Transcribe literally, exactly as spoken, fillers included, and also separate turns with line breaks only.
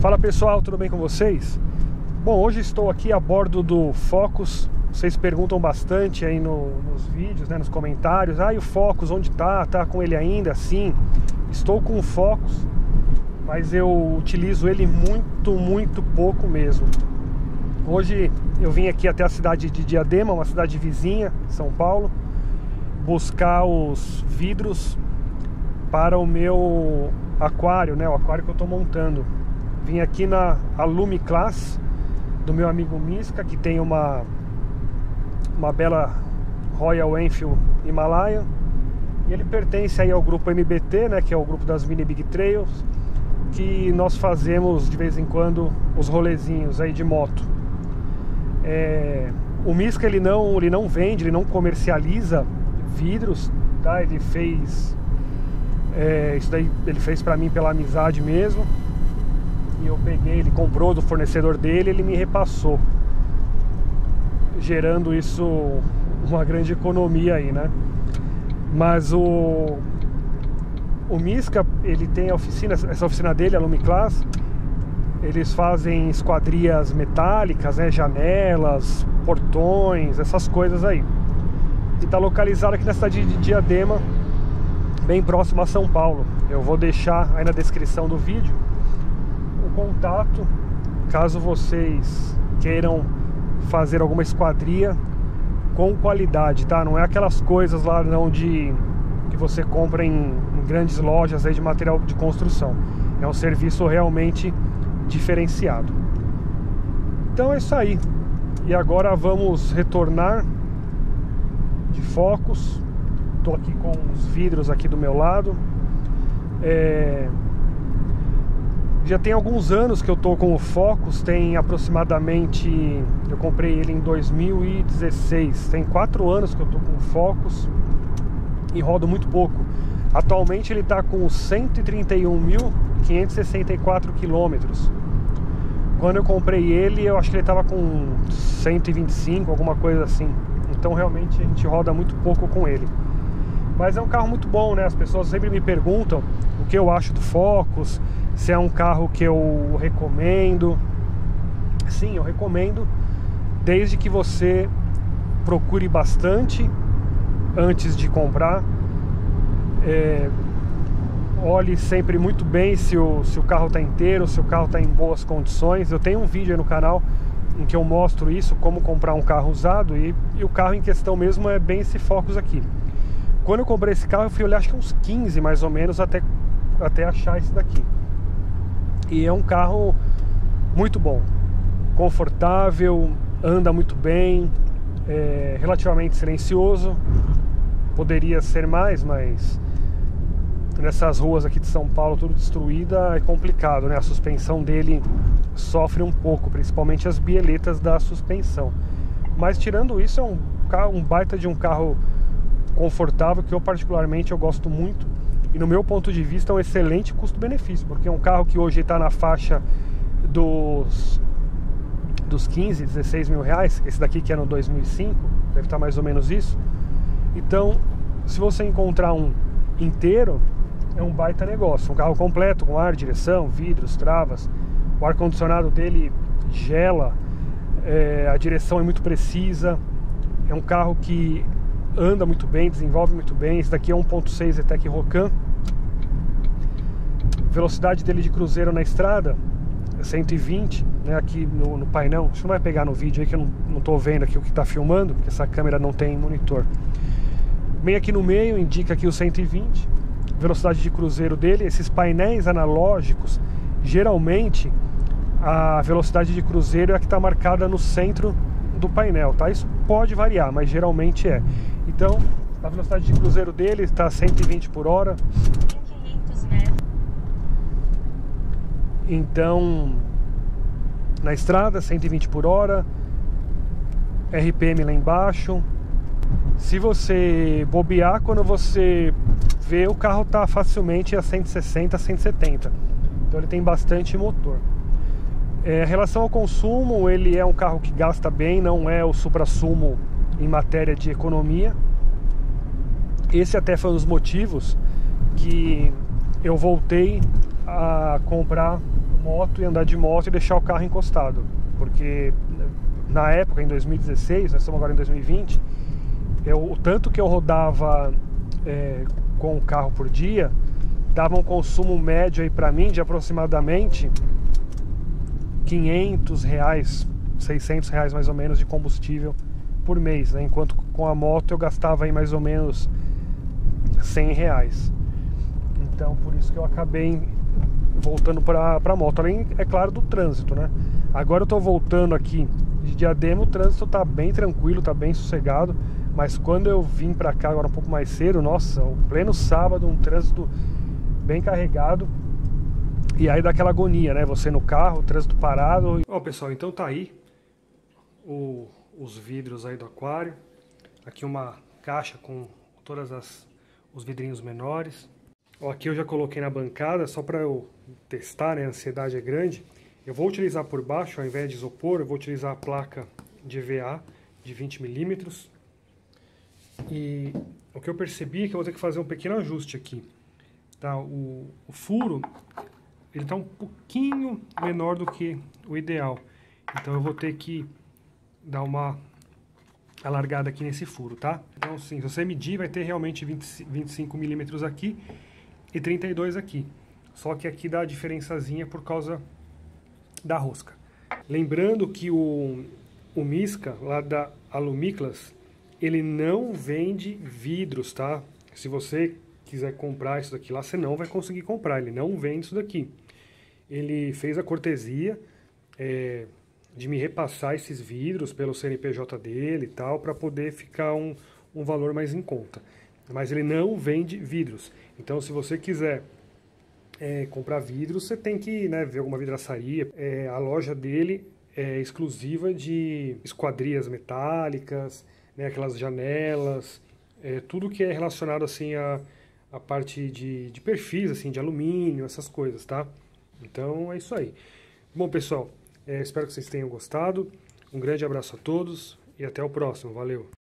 Fala pessoal, tudo bem com vocês? Bom, hoje estou aqui a bordo do Focus. Vocês perguntam bastante aí no, nos vídeos, né, nos comentários. Ah, e o Focus, onde tá? Tá com ele ainda? Sim, estou com o Focus, mas eu utilizo ele muito, muito pouco mesmo. Hoje eu vim aqui até a cidade de Diadema, uma cidade vizinha, São Paulo, buscar os vidros para o meu aquário, né, o aquário que eu estou montando. Vim aqui na Alume Class do meu amigo Misca, que tem uma uma bela Royal Enfield Himalaia, e ele pertence aí ao grupo M B T, né, que é o grupo das Mini Big Trails, que nós fazemos de vez em quando os rolezinhos aí de moto. É, o Misca ele não, ele não vende, ele não comercializa vidros, tá? Ele fez é, isso daí, ele fez pra mim pela amizade mesmo. E eu peguei, ele comprou do fornecedor dele, ele me repassou, gerando isso uma grande economia aí, né? Mas o o Misca, ele tem a oficina, essa oficina dele, a Alume Class. Eles fazem esquadrias metálicas, né, janelas, portões, essas coisas aí. E tá localizado aqui na cidade de Diadema, bem próximo a São Paulo. Eu vou deixar aí na descrição do vídeo o contato, caso vocês queiram fazer alguma esquadria com qualidade, tá? Não é aquelas coisas lá não de que você compra em, em grandes lojas aí de material de construção. É um serviço realmente diferenciado. Então é isso aí. E agora vamos retornar de Focus. Tô aqui com os vidros aqui do meu lado. É... Já tem alguns anos que eu tô com o Focus, tem aproximadamente, eu comprei ele em dois mil e dezesseis, tem quatro anos que eu tô com o Focus e rodo muito pouco. Atualmente ele tá com cento e trinta e um mil quinhentos e sessenta e quatro quilômetros. Quando eu comprei ele, eu acho que ele tava com cento e vinte e cinco, alguma coisa assim. Então realmente a gente roda muito pouco com ele. Mas é um carro muito bom, né? As pessoas sempre me perguntam o que eu acho do Focus, se é um carro que eu recomendo. Sim, eu recomendo, desde que você procure bastante antes de comprar. É, olhe sempre muito bem se o, se o carro está inteiro, se o carro está em boas condições. Eu tenho um vídeo aí no canal em que eu mostro isso, como comprar um carro usado, e, e o carro em questão mesmo é bem esse Focus aqui. Quando eu comprei esse carro, eu fui olhar acho que uns quinze mais ou menos até, até achar esse daqui. E é um carro muito bom, confortável, anda muito bem, é relativamente silencioso. Poderia ser mais, mas nessas ruas aqui de São Paulo, tudo destruída, é complicado, né? A suspensão dele sofre um pouco, principalmente as bieletas da suspensão. Mas tirando isso, é um, carro, um baita de um carro confortável, que eu particularmente eu gosto muito. E no meu ponto de vista é um excelente custo-benefício, porque é um carro que hoje está na faixa dos, dos quinze, dezesseis mil reais. Esse daqui que é no dois mil e cinco, deve estar mais ou menos isso. Então, se você encontrar um inteiro, é um baita negócio. Um carro completo, com ar, direção, vidros, travas. O ar-condicionado dele gela, é, a direção é muito precisa. É um carro que anda muito bem, desenvolve muito bem. Esse daqui é um ponto seis E-Tech Rocan. Velocidade dele de cruzeiro na estrada é cento e vinte, né, aqui no, no painel. Isso não vai pegar no vídeo aí, que eu não, não tô vendo aqui o que está filmando, porque essa câmera não tem monitor. Bem aqui no meio indica aqui o cento e vinte. Velocidade de cruzeiro dele. Esses painéis analógicos, geralmente a velocidade de cruzeiro é a que está marcada no centro do painel, tá? Isso pode variar, mas geralmente é. Então, a velocidade de cruzeiro dele está cento e vinte por hora. quinhentos metros. Então, na estrada, cento e vinte por hora. R P M lá embaixo. Se você bobear, quando você vê, o carro tá facilmente a cento e sessenta, cento e setenta. Então ele tem bastante motor. É, em relação ao consumo, ele é um carro que gasta bem, não é o supra-sumo em matéria de economia. Esse até foi um dos motivos que eu voltei a comprar moto e andar de moto e deixar o carro encostado, porque na época, em dois mil e dezesseis, nós estamos agora em dois mil e vinte, eu, o tanto que eu rodava é, com o carro por dia dava um consumo médio aí para mim de aproximadamente quinhentos reais, seiscentos reais mais ou menos de combustível por mês, né? Enquanto com a moto eu gastava aí mais ou menos cem reais. Então por isso que eu acabei voltando para a moto, além, é claro, do trânsito, né? Agora eu tô voltando aqui de Diadema, o trânsito tá bem tranquilo, tá bem sossegado, mas quando eu vim para cá agora um pouco mais cedo, nossa, o pleno sábado, um trânsito bem carregado, e aí dá aquela agonia, né? Você no carro, o trânsito parado. Ó, pessoal, então tá aí o, os vidros aí do aquário, aqui uma caixa com todas as os vidrinhos menores. Ó, aqui eu já coloquei na bancada só para eu testar, né? A ansiedade é grande. Eu vou utilizar por baixo, ao invés de isopor, eu vou utilizar a placa de V A de vinte milímetros. E o que eu percebi é que eu vou ter que fazer um pequeno ajuste aqui. Tá? O, o furo, ele está um pouquinho menor do que o ideal. Então eu vou ter que dar uma alargada aqui nesse furo, tá? Então, sim, se você medir, vai ter realmente vinte, vinte e cinco milímetros aqui e trinta e dois aqui. Só que aqui dá a diferençazinha por causa da rosca. Lembrando que o, o Miska, lá da Alumiclas, ele não vende vidros, tá? Se você quiser comprar isso daqui lá, você não vai conseguir comprar, ele não vende isso daqui. Ele fez a cortesia é, de me repassar esses vidros pelo C N P J dele e tal, para poder ficar um, um valor mais em conta. Mas ele não vende vidros. Então, se você quiser é, comprar vidros, você tem que, né, ver alguma vidraçaria. É, a loja dele é exclusiva de esquadrias metálicas, né, aquelas janelas, é, tudo que é relacionado assim a, a parte de, de perfis, assim, de alumínio, essas coisas, tá? Então é isso aí. Bom, pessoal, é, espero que vocês tenham gostado. Um grande abraço a todos e até o próximo. Valeu!